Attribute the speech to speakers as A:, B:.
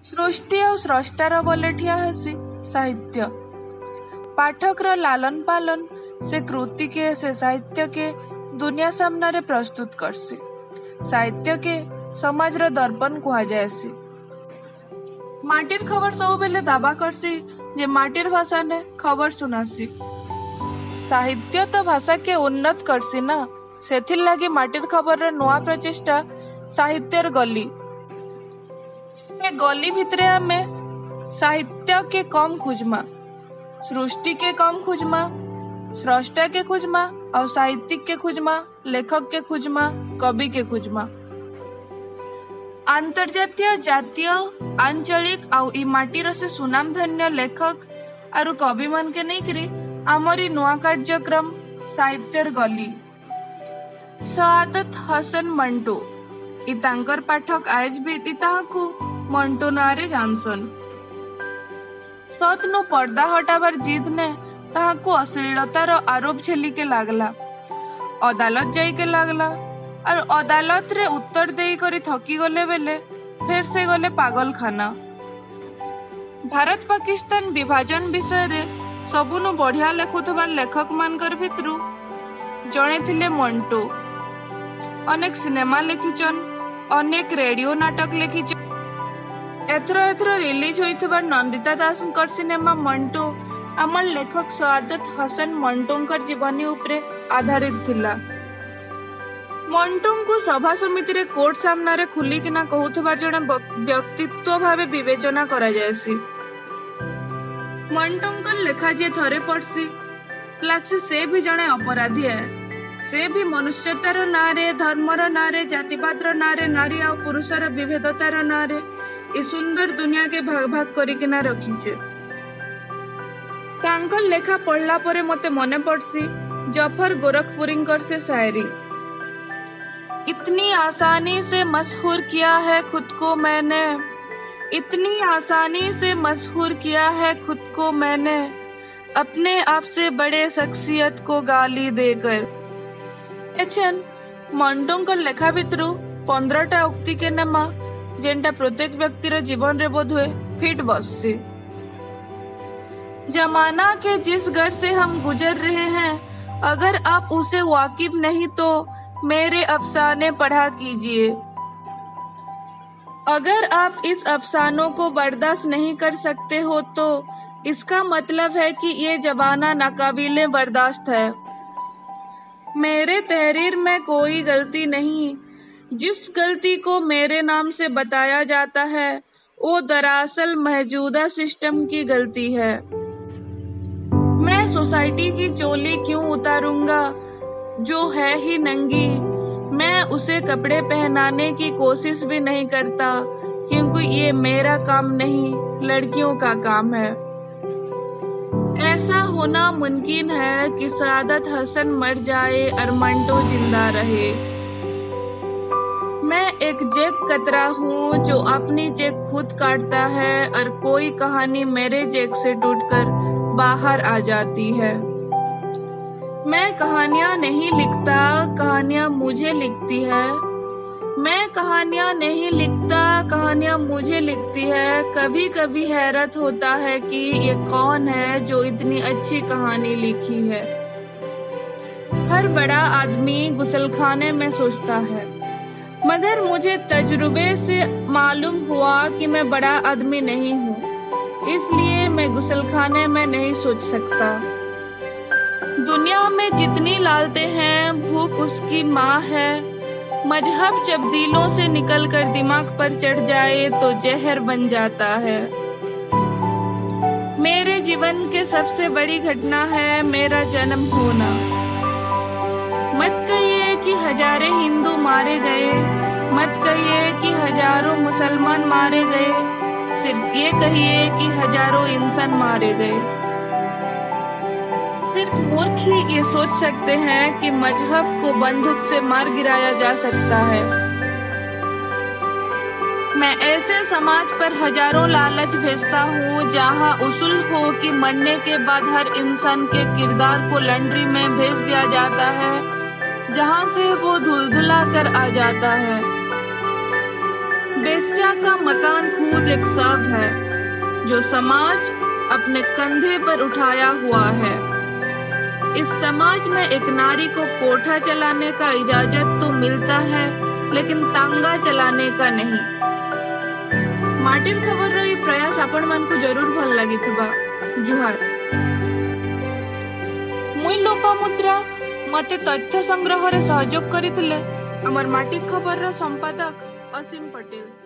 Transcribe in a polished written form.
A: सृष्टि और स्रष्टार बोलेठिया हेसी साहित्य। पाठकर लालन पालन से कृति के से साहित्य के दुनिया सामने प्रस्तुत करसी। साहित्य के समाज रो दर्पण कहा जायसी। माटिर खबर सब बेले दावा करसी जे माटिर भाषा ने खबर सुनासी। साहित्य तो भाषा के उन्नत करसी ना, सेथिर लागी माटिर खबर रो नुआ प्रचेष्टा साहित्यर गली। से गली भितरे हमें साहित्य के कम खुजमा, सृष्टि के कम खुजमा, स्रष्टा के खुजमा और साहित्यिक के खुजमा, लेखक के खुजमा, कवि के खुजमा। अंतर्जातीय जातीय आंचलिक आउ ई माटीर से सुनाम धन्य लेखक और कवि मन के नहीं करी आमरी नुआ कार्यक्रम साहित्यर गली। सआदत हसन मंटो ई तांकर पाठक आज भी इताहाकू मंटो नारे जानसन। सतनु पर्दा हटाबार जिद ने ताहाकू अश्लीलतार आरोप झेली के लागला। अदालत जाई के लागला और अदालत रे उत्तर देई करी थकी गले बेले फिर से गले पागल खाना। भारत पाकिस्तान विभाजन विषय रे सबुनु बढ़िया लेखुथबार लेखक मानकर भितरु जणे थिले मंटो। अनेक सिनेमा लिखिचन, अनेक रेडियो नाटक लिखिचन। एथर रिलीज होइथबार नंदिता दासकर सिनेमा मंटो आमर लेखक सआदत हसन मंटोंकर जीवनी उपरे आधारित थिला। मंटों को सभा समिति रे कोर्ट सामना रे खुली किना कहूथबार जणे व्यक्तित्व भावे विवेचना करा जायसी। मंटोंकर लेखा जे थरे पड़सी लागसी से भी जणे अपराधी है। से भी मनुष्यतार नारे, धर्मर नारे, जातिवादर नारे, नारी और पुरुषर विभेदतार नारे ए सुंदर दुनिया के भाग भाग करिकिना रखीचे। तांकर लेखा पढ़ला परे मते मने पड़सी जफर गोरखपुरींकर से शायरी। इतनी आसानी से मशहूर किया है खुद को मैंने, इतनी आसानी से मशहूर किया है खुद को मैंने, अपने आप से बड़े शख्सियत को गाली देकर। एछन मंटोंकर लेखा भितरु 15टा उक्ति के नेमा जेंटा प्रत्येक व्यक्तिर जीवन रे बोध हुए फिट बससी। जमाना के जिस घर से हम गुजर रहे हैं अगर आप उसे वाकिफ नहीं तो मेरे अफसाने पढ़ा कीजिए। अगर आप इस अफसानों को बर्दाश्त नहीं कर सकते हो तो इसका मतलब है कि ये जमाना नाकाबिले बर्दाश्त है। मेरे तहरीर में कोई गलती नहीं। जिस गलती को मेरे नाम से बताया जाता है वो दरअसल मौजूदा सिस्टम की गलती है। मैं सोसाइटी की चोली क्यों उतारूंगा जो है ही नंगी। मैं उसे कपड़े पहनाने की कोशिश भी नहीं करता क्योंकि ये मेरा काम नहीं, लड़कियों का काम है। ऐसा होना मुमकिन है कि सआदत हसन मर जाए और मंटो जिंदा रहे। मैं एक जेक कतरा हूँ जो अपनी जेक खुद काटता है और कोई कहानी मेरे जेक से टूटकर बाहर आ जाती है। मैं कहानियाँ नहीं लिखता, कहानियाँ मुझे लिखती है। मैं कहानियाँ नहीं लिखता, कहानियाँ मुझे लिखती है। कभी कभी हैरत होता है कि ये कौन है जो इतनी अच्छी कहानी लिखी है। हर बड़ा आदमी गुसलखाने में सोचता है, मगर मुझे तजुर्बे से मालूम हुआ कि मैं बड़ा आदमी नहीं हूँ, इसलिए मैं गुसलखाने में नहीं सोच सकता। दुनिया में जितनी लालते हैं भूख उसकी माँ है। मजहब जब दिलों से निकलकर दिमाग पर चढ़ जाए तो जहर बन जाता है। मेरे जीवन के सबसे बड़ी घटना है मेरा जन्म होना। मत कहिए कि हजारों हिंदू मारे गए, मत कहिए कि हजारों मुसलमान मारे गए, सिर्फ ये कहिए कि हजारों इंसान मारे गए। सिर्फ मूर्ख ही ये सोच सकते हैं कि मजहब को बंदूक से मार गिराया जा सकता है। मैं ऐसे समाज पर हजारों लालच भेजता हूँ जहाँ उसूल हो कि मरने के बाद हर इंसान के किरदार को लॉन्ड्री में भेज दिया जाता है, जहाँ से वो धुलधुला कर आ जाता है। बेस्या का मकान खुद खुद एक शव है जो समाज अपने कंधे पर उठाया हुआ है। इस समाज में एक नारी को कोठा चलाने का इजाजत तो मिलता है, लेकिन तांगा चलाने का नहीं। मार्टिन खबर रही प्रयास आपण मान को जरूर भल लगी थिबा। जुहार। मुई लोपामुद्रा मते तथ्य संग्रह रे सहयोग करिथिले हमर माटी खबर रा संपादक असीम पटेल।